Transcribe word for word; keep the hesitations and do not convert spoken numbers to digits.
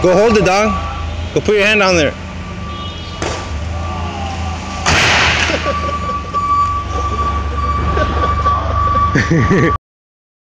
Go hold it, dog. Go put your hand down there.